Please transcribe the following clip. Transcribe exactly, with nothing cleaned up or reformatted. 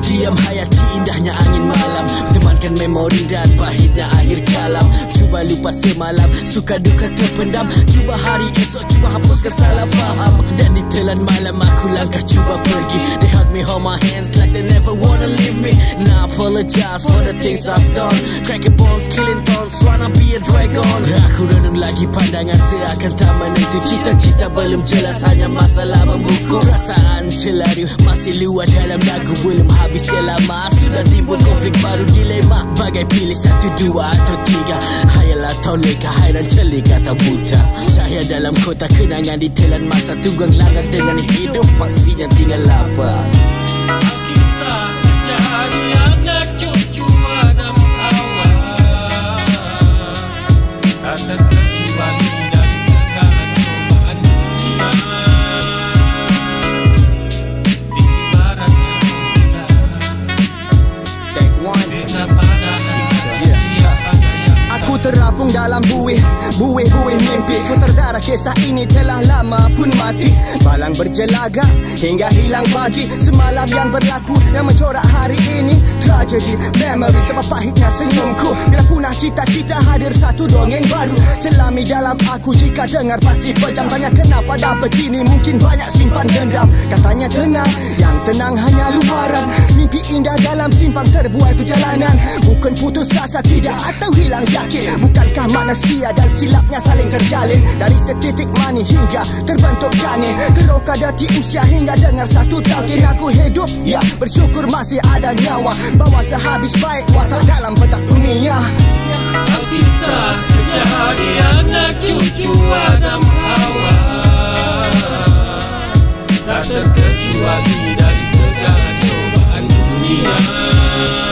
diam hayati indahnya angin malam, temankan memori dan pahitnya akhir kalam. Cuba lupa semalam, suka duka terpendam. Cuba hari esok, cuba hapuskan salah faham. Dan ditelan malam aku langkah cuba pergi. They hug me, hold my hands like they never wanna leave me. Now I apologize for the things I've done. Cracking bones, killing tons, tryna be a dragon. Aku renung lagi pandangan seakan tak menentu. Cita-cita belum jelas, hanya masalah membuku. Perasaan celari masih luar dalam dagu, belum habis selama sudah timbul konflik baru dilema. Bagai pilih satu, dua atau tiga, hayal atau leka, hairan celik atau buta. Cahaya dalam kota kenangan ditelan masa, tunggang langgar dengan hidup paksinya tinggal lapar. Kisah terjadi anak cucu Adam Hawa, tak terkecuali dari segala cobaan dunia. Di baratnya muda, desa pada asal dia pada yang aku terapung dalam buih, buih-buih mimpi. Sutradara kisah ini telah lama pun mati. Balang berjelaga hingga hilang pagi. Semalam yang berlaku yang mencorak hari ini tragedi, memory sebab pahitnya senyumku. Bila punah cita-cita hadir satu dongeng baru. Selami dalam aku jika dengar pasti pejam. Tanya kenapa dah begini, mungkin banyak simpan dendam. Katanya tenang, yang tenang hanya luaran. Mimpi indah dalam simpang terbuai perjalanan. Bukan putus asa tidak atau hilang yakin. Bukankah manusia dan silapnya saling terjalin. Dari setitik mani hingga terbentuk janin. Teroka dati usia hingga dengar satu talqin. Aku hidup, ya bersyukur masih ada nyawa. Bawa sehabis baik watak dalam pentas dunia. Alkisah terjadi anak cucu Adam Hawa, tak terkecuali dari segala cobaan dunia.